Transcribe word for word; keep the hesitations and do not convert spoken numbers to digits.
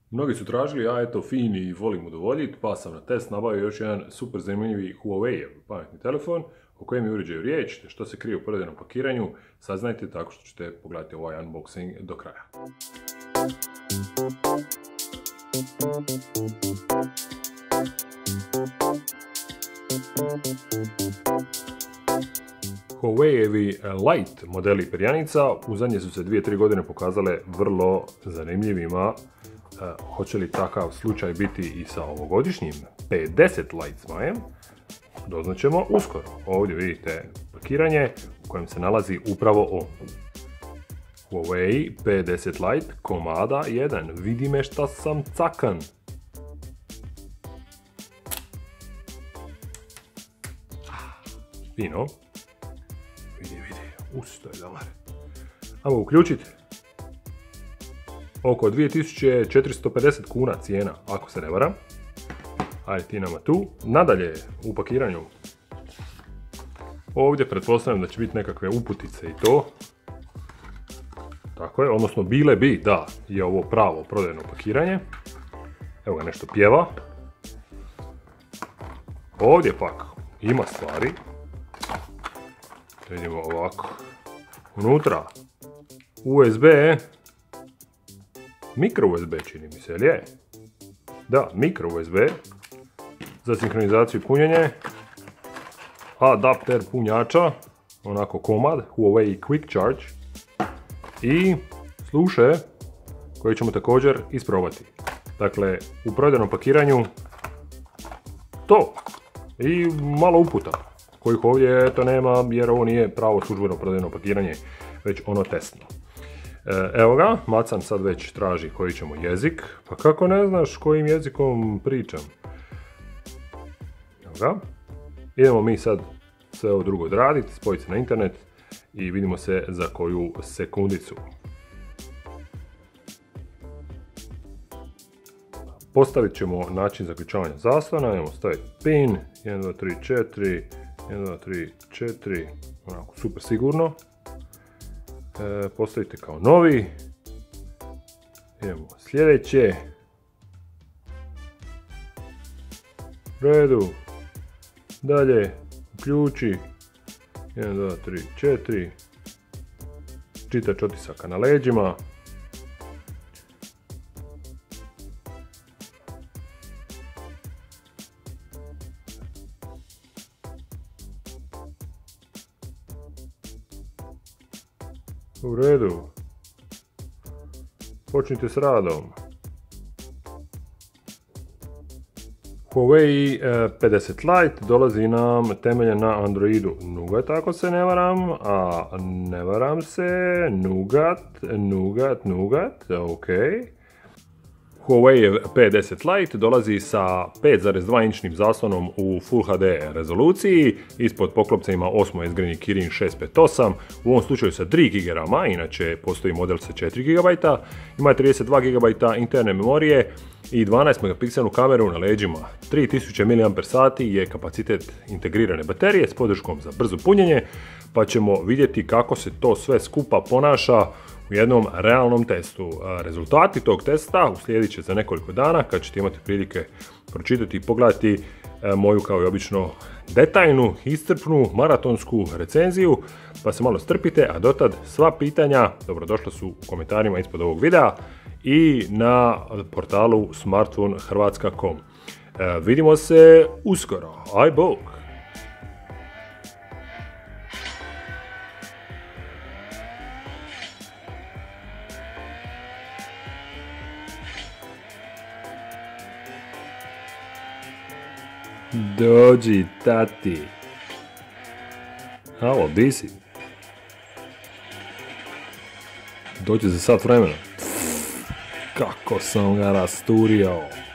Mnogi su tražili, ja eto fin i volim udovoljiti, pa sam na test nabavio još jedan super zanimljivi Huawei pametni telefon o kojem je uređaju riječ, te što se krije u prodajnom pakiranju, saznajte tako što ćete pogledati ovaj unboxing do kraja. Huawei-evi Lite modeli perjanica u zadnje su se dvije tri godine pokazale vrlo zanimljivima. Uh, hoće li takav slučaj biti i sa ovogodišnjim P deset Lite zmajem? Doznaćemo uskoro. Ovdje vidite pakiranje u kojem se nalazi upravo on. Huawei P deset Lite komada jedan. Vidi me šta sam cakan. Fino. Vidi, vidi. Usto je dobar. Ajmo uključiti. Oko dvije tisuće četiristo pedeset kuna cijena, ako se ne varam. Ajde ti nama tu. Nadalje u pakiranju. Ovdje pretpostavljam da će biti nekakve uputice i to. Tako je, odnosno bile bi da je ovo pravo prodajno pakiranje. Evo ga nešto pjeva. Ovdje pak ima stvari. Vidimo ovako. Unutra U S B, mikro U S B čini mi se, jel je? Da, mikro U S B za sinkronizaciju i punjenje. Adapter punjača, onako komad, Huawei Quick Charge. I sluše koje ćemo također isprobati. Dakle, u prodajnom pakiranju to. I malo uputa, kojih ovdje eto nema jer ovo nije pravo službeno prodajno pakiranje, već ono testno. Evo ga, Macan sad već traži koji ćemo jezik, pa kako ne znaš kojim jezikom pričam? Evo ga. Idemo mi sad sve ovo drugo odraditi, spojiti se na internet i vidimo se za koju sekundicu. Postavit ćemo način zaključavanja zaslona, idemo staviti pin, jedan, dva, tri, četiri, jedan, dva, tri, četiri, onako super sigurno. E, postavite kao novi. Idemo sljedeće. U redu. Dalje, uključi. jedan, dva, tri, četiri. Čitač otisaka na leđima. U redu. Počnite s radom. Huawei P deset Lite dolazi nam temeljen na Androidu Nougat, ako se ne varam, a ne varam se, Nougat, Nougat, Nougat, ok. Huawei P deset Lite dolazi sa pet zarez dva inčnim zaslonom u Full H D rezoluciji, ispod poklopca ima osmo jezgrini Kirin šest pet osam, u ovom slučaju sa tri giga rama, inače postoji model sa četiri giga, ima trideset dva giga interne memorije i dvanaest megapikselnu kameru na leđima. tri tisuće miliamper sati je kapacitet integrirane baterije s podrškom za brzo punjenje, pa ćemo vidjeti kako se to sve skupa ponaša u jednom realnom testu. Rezultati tog testa uslijedit će za nekoliko dana kad ćete imati prilike pročitati i pogledati moju kao i obično detaljnu, iscrpnu, maratonsku recenziju, pa se malo strpite, a dotad sva pitanja dobrodošla su u komentarima ispod ovog videa i na portalu smartphone hrvatska dot com. Vidimo se uskoro. Aj bog! Dođi, tati. Halo, di si? Dođi za sat vremena. Kako sam ga rasturio.